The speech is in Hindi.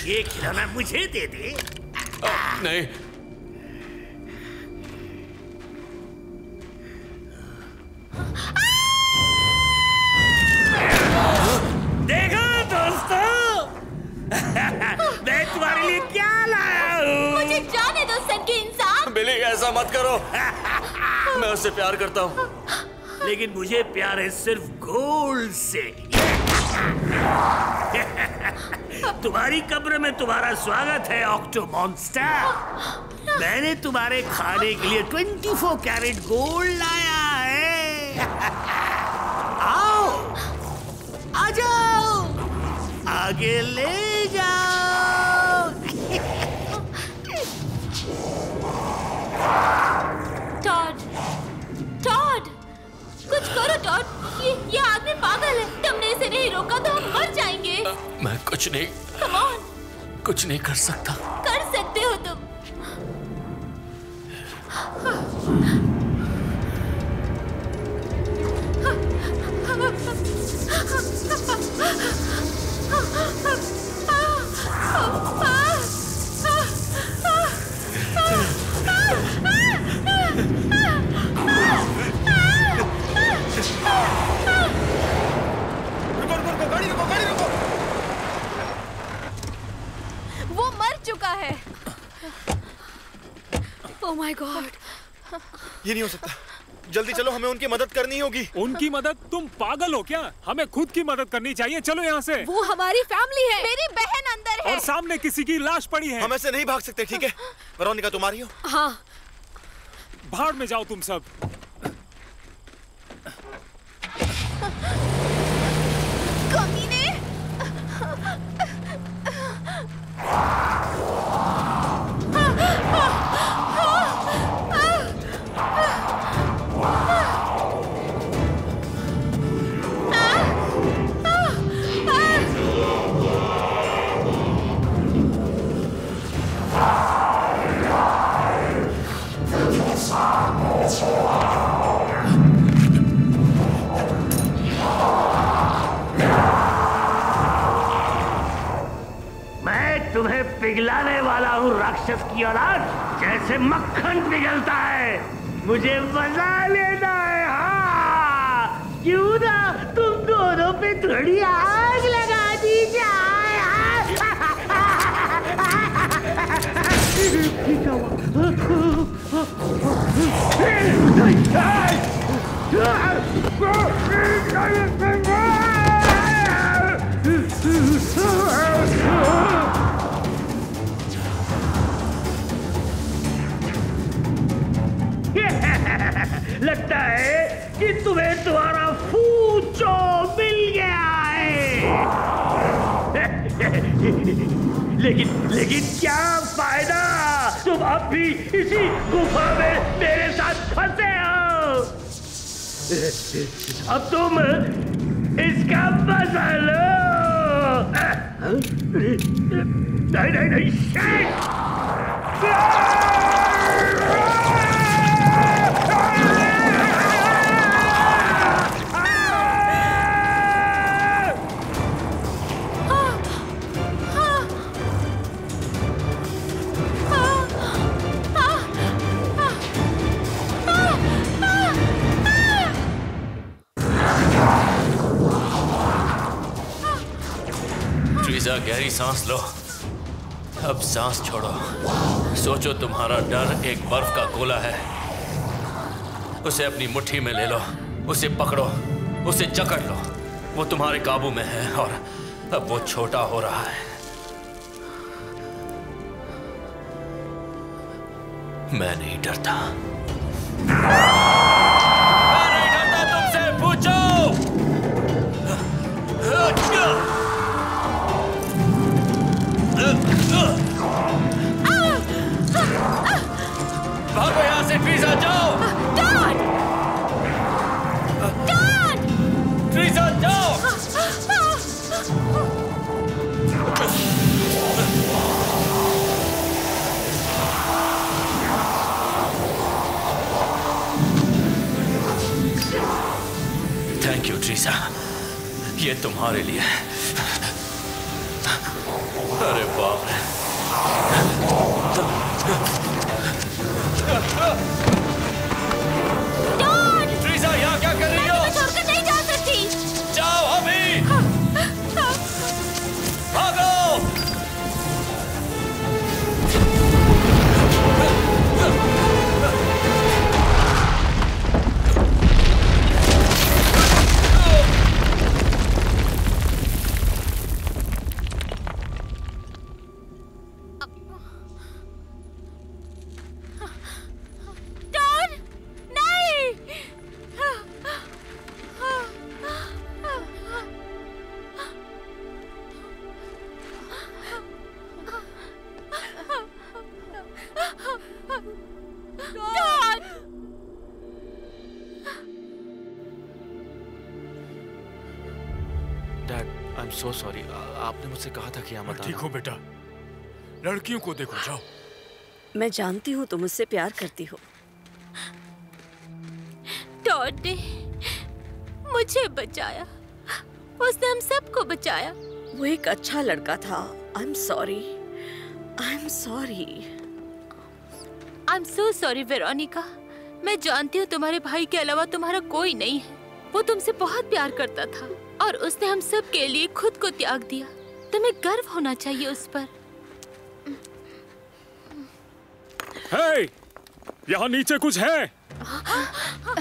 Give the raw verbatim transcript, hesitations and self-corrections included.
ये खिलौना मुझे दे दे। आ, नहीं। देखो दोस्तों, मैं तुम्हारे लिए क्या लाया हूँ। मुझे जाने दो सन के इंसान। बिली ऐसा मत करो। मैं उससे प्यार करता हूँ। लेकिन मुझे प्यार है सिर्फ गोल्ड से। तुम्हारी कब्र में तुम्हारा स्वागत है ऑक्टो मॉन्स्टर। मैंने तुम्हारे खाने के लिए चौबीस कैरेट गोल्ड लाया है। आओ, आ जाओ, आगे ले जाओ। टॉड, टॉड, कुछ करो टॉड। ये ये आदमी पागल है। तुमने इसे नहीं रोका तो हम मर जाएंगे। आ, मैं कुछ नहीं। Come on. कुछ नहीं कर सकता। कर सकते हो तुम। रुको रुको रुको, गाड़ी रुको, गाड़ी रुको। वो मर चुका है। Oh my God. ये नहीं हो सकता। जल्दी चलो, हमें उनकी मदद करनी होगी। उनकी मदद? तुम पागल हो क्या? हमें खुद की मदद करनी चाहिए। चलो यहाँ से। वो हमारी फैमिली है। मेरी बहन अंदर है और सामने किसी की लाश पड़ी है। हम ऐसे नहीं भाग सकते, ठीक है? वेरोनिका तुम आ रही हो? हाँ। भाड़ में जाओ तुम सब। कमीने। मैं तुम्हें पिघलाने वाला हूँ राक्षस की औलाद, जैसे मक्खन पिघलता है। मुझे मजा लेना है। हाँ, क्यों ना तुम दोनों पे थोड़ी आग लगा दी जाए। लगता है कि तुम्हें तुम्हारा फूचो मिल गया है। लेकिन लेकिन क्या फायदा, तुम अब भी इसी गुफा में मेरे साथ फंसे हो। अब तुम इसका मजा लो। नहीं नहीं नहीं, शेट। ट्रीजा, गहरी सांस लो। अब सांस छोड़ो। सोचो तुम्हारा डर एक बर्फ का गोला है। उसे अपनी मुट्ठी में ले लो, उसे पकड़ो, उसे जकड़ लो। वो तुम्हारे काबू में है और अब वो छोटा हो रहा है। मैं नहीं डरता। मैं नहीं डरता तुमसे, पूछो। भागो यहाँ से, ट्रीजा, जाओ। डॉड! डॉड! ट्रीजा, जाओ। थैंक यू ट्रीजा, ये तुम्हारे लिए। अरे बाप रे। ट्रीजा, यहाँ क्या कर रही हो? मैं छोड़कर नहीं जा सकती। जाओ अभी। भागो। सो सॉरी, आपने मुझसे कहा था कि यहाँ मत आना। ठीक हो बेटा, लड़कियों को देखो, जाओ। मैं जानती हूँ तुम मुझसे प्यार करती हो। टॉड ने मुझे बचाया, उसने हम सबको बचाया। वो एक अच्छा लड़का था। I am sorry, I am sorry. I am so sorry Veronica. मैं जानती हूँ तुम्हारे भाई के अलावा तुम्हारा कोई नहीं है। वो तुमसे बहुत प्यार करता था और उसने हम सब के लिए खुद को त्याग दिया। तुम्हें गर्व होना चाहिए उस पर। हे, यहाँ नीचे कुछ है।